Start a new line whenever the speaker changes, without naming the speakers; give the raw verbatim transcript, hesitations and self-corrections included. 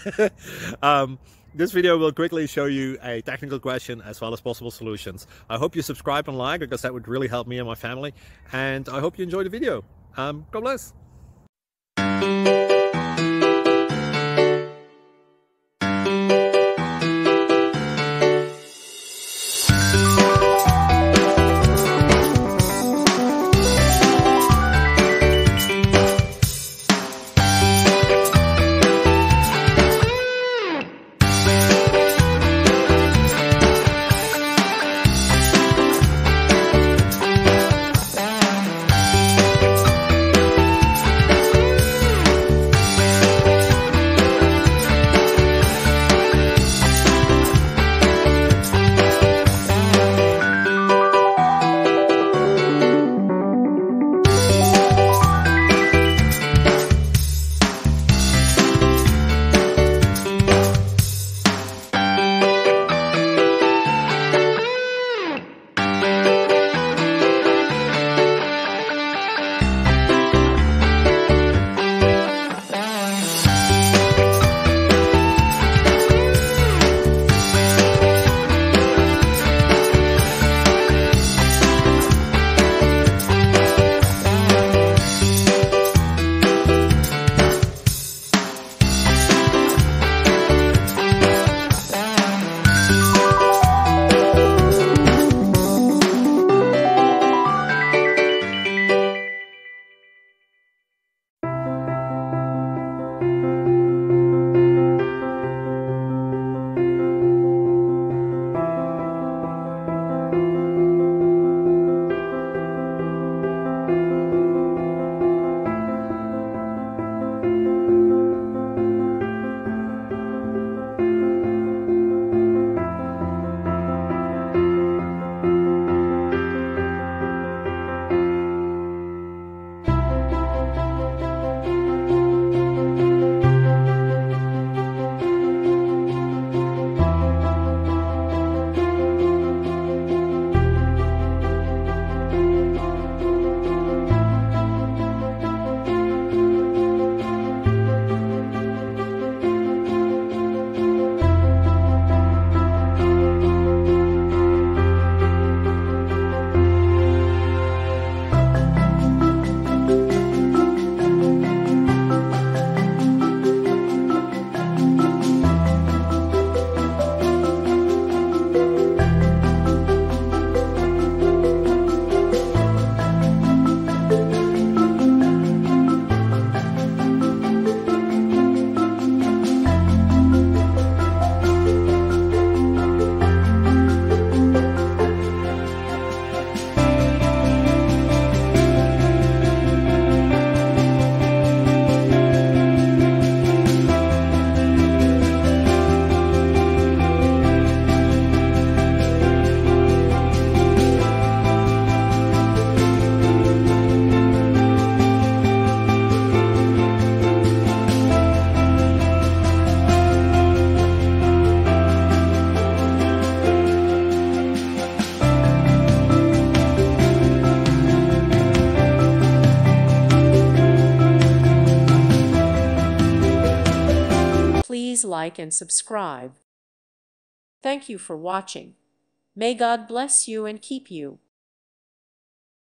um, this video will quickly show you a technical question as well as possible solutions. I hope you subscribe and like, because that would really help me and my family. And I hope you enjoy the video. Um, God bless.
Please like and subscribe. Thank you for watching. May God bless you and keep you.